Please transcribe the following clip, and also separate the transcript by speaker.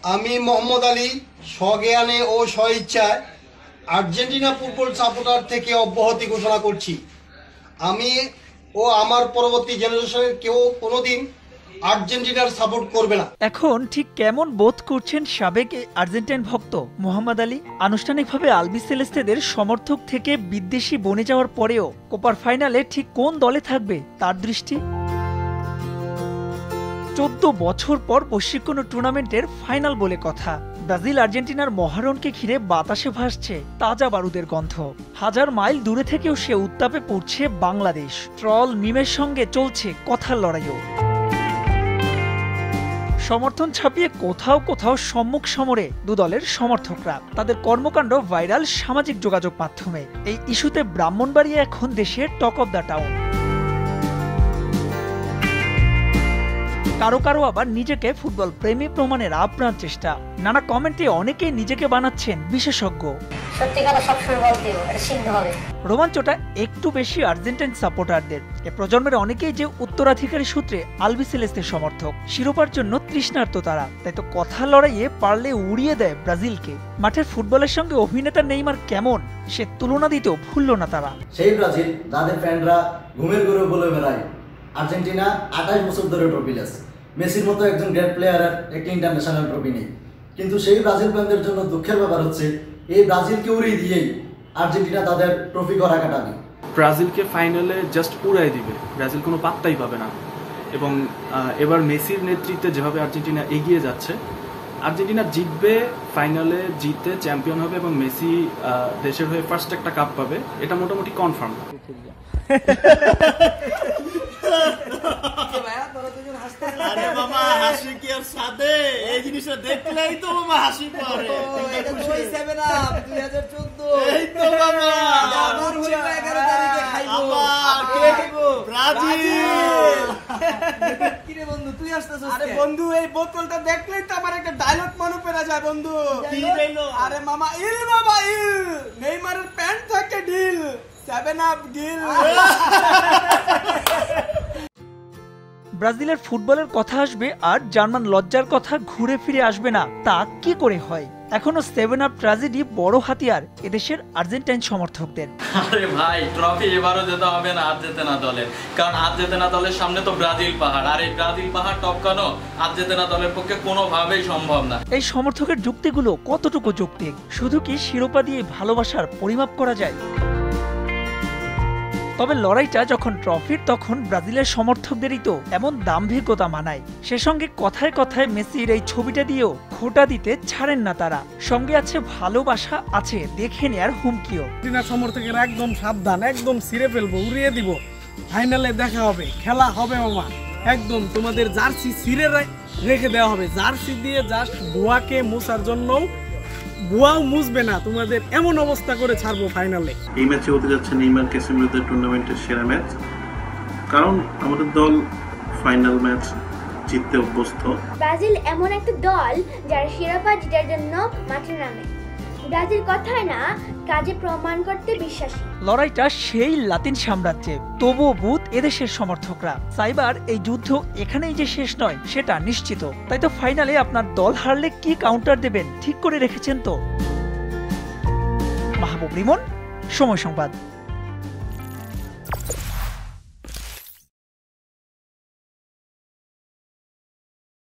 Speaker 1: আমি মোহাম্মদ আলী স্বজ্ঞানে ও স্বইচ্ছায় আর্জেন্টিনা ফুটবল সাপোর্টার থেকে অব্যাহতি ঘোষণা করছি। আমি ও আমার পরবর্তী জেনারেশনের কেউ কোনোদিন আর্জেন্টিনার সাপোর্ট করবে না।
Speaker 2: এখন ঠিক কেমন বোধ করছেন সাবেক আর্জেন্টাইন ভক্ত মোহাম্মদ আলী? আনুষ্ঠানিকভাবে আলবিসেলেস্তেদের সমর্থক থেকে বিদ্বেষী বনে যাওয়ার পরেও কোপার ফাইনালে ঠিক কোন দলে থাকবে তার দৃষ্টি? 14 বছর পর বৈশ্বিক কোনো টুর্নামেন্টের ফাইনাল বলে কথা। ব্রাজিল আর্জেন্টিনার মহারণকে ঘিরে বাতাসে ভাসছে তাজা বারুদের গন্ধ। হাজার মাইল দূরে থেকেও সে উত্তাপে পড়ছে বাংলাদেশ। ট্রল মিমের সঙ্গে চলছে কথার লড়াইও। সমর্থন ছাপিয়ে কোথাও কোথাও সম্মুখ সমরে দুদলের সমর্থকরা। তাদের কর্মকাণ্ড ভাইরাল সামাজিক যোগাযোগ মাধ্যমে। এই ইস্যুতে ব্রাহ্মণবাড়িয়া এখন দেশের টক অব দ্য টাউন। কারো কারো আবার নিজেকে ফুটবল প্রেমী প্রমাণের আপ্রাণ চেষ্টা। নানা কমেন্টে অনেকেই নিজেকে বানাচ্ছেন বিশেষজ্ঞ। রোমাঞ্চটা একটু বেশি আর্জেন্টাইন সাপোর্টারদের। এ প্রজন্মের অনেকেই যে উত্তরাধিকারী সূত্রে আলবিসেলেস্তের সমর্থক। শিরোপার জন্য তৃষ্ণার্ত তারা। তাই তো কথা লড়াইয়ে পারলে উড়িয়ে দেয় ব্রাজিলকে। মাঠের ফুটবলের সঙ্গে অভিনেতা নেইমার কেমন, সে তুলনা দিতেও ভুলল না তারা।
Speaker 3: সেই ব্রাজিল যাদের ফ্যানরা ঘুমের ঘুরে বলে বেড়ায় আর্জেন্টিনা 28 বছর ধরে ট্রফিলেস। মেসির মতো একজন গ্রেট প্লেয়ারের একটি ইন্টারন্যাশনাল ট্রফি নেই। কিন্তু সেই ব্রাজিল ফ্যানদের জন্য দুঃখের ব্যাপার হচ্ছে এই ব্রাজিলকে উড়িয়ে দিয়েই আর্জেন্টিনা তাদের ট্রফি গড়া কাটাবে।
Speaker 4: ব্রাজিলকে ফাইনালে জাস্ট উড়াই দিবে, ব্রাজিল কোনো পাত্তাই পাবে না। এবং এবার মেসির নেতৃত্বে যেভাবে আর্জেন্টিনা এগিয়ে যাচ্ছে, আর্জেন্টিনা জিতবে, ফাইনালে জিতে চ্যাম্পিয়ন হবে এবং মেসি দেশের হয়ে ফার্স্ট একটা কাপ পাবে, এটা মোটামুটি কনফার্ম।
Speaker 5: আরে মামা হাসি কি আর সাথে এই জিনিসটা দেখলেই তো মামা হাসি পড়ে। এটা তো ওই 7 আপ 2014 এই তো মামা আমার হলো 11 তারিখে খাইবো আবার কে খাইবো ব্রাজিল। কি রে বন্ধু তুই আসতেছস? আরে বন্ধু এই বোতলটা দেখলেই তো আমার একটা ডায়লগ মনে পড়ে যায় বন্ধু। কি হইলো? আরে মামা ইল বাবা ইল, নেইমারের প্যান্ট থাকে ঢিল, 7 আপ গিল।
Speaker 2: ব্রাজিলের ফুটবলের কথা আসবে আর জার্মান লজ্জার কথা ঘুরে ফিরে আসবে না, তা কি করে হয়? এখনো 7 আপ ট্র্যাজেডি বড় হাতিয়ার এদেশের আর্জেন্টাইন সমর্থকদের।
Speaker 6: আরে ভাই ট্রফি এবারও যেতে হবে না আর্জেন্টিনা দলের, কারণ আর্জেন্টিনা দলের সামনে তো ব্রাজিল পাহাড়, আর এই ব্রাজিল পাহাড় টপকানো আর্জেন্টিনা দলের পক্ষে কোনোভাবেই সম্ভব না।
Speaker 2: এই সমর্থকের যুক্তিগুলো কতটুকু যৌক্তিক? শুধু কি শিরোপা দিয়ে ভালোবাসার পরিমাপ করা যায়? তবে লড়াইটা যখন ট্রফির, তখন ব্রাজিলের সমর্থকদেরই তো এমন দাম্ভিকতা মানায়। সে সঙ্গে কথায় কথায় মেসির এই ছবিটা দিয়েও খোঁটা দিতে ছাড়েন না তারা। সঙ্গে আছে ভালোবাসা, আছে দেখে নেয়ার হুমকিও।
Speaker 7: সমর্থকের একদম সাবধান, একদম ছিঁড়ে ফেলবো, উড়িয়ে দিব। ফাইনালে দেখা হবে, খেলা হবে মামা। একদম তোমাদের জার্সি ছিঁড়ে রেখে দেওয়া হবে। জার্সি দিয়ে জাস্ট বুয়াকে মোছার জন্য বুয়াও মুছবে না, তোমাদের এমন অবস্থা করে ছাড়বো ফাইনালে।
Speaker 8: এই ম্যাচে হতে যাচ্ছে নেইমার ক্যাসেমিরোদের টুর্নামেন্টের সেরা ম্যাচ, কারণ আমাদের দল ফাইনাল ম্যাচ জিততে অভ্যস্ত।
Speaker 9: ব্রাজিল এমন একটা দল যারা শিরোপা জেতার জন্য মাঠে নামে। ব্রাজিল কথায় না, কাজে প্রমাণ করতে বিশ্বাসী।
Speaker 2: লড়াইটা সেই লাতিন সাম্রাজ্যে, তবুও বুথ এদেশের সমর্থকরা। সাইবার এই যুদ্ধ এখানেই যে শেষ নয় সেটা নিশ্চিত। তাই তো ফাইনালে আপনার দল হারলে কি কাউন্টার দেবেন ঠিক করে রেখেছেন তো। মাহবুব রিমন, সময় সংবাদ।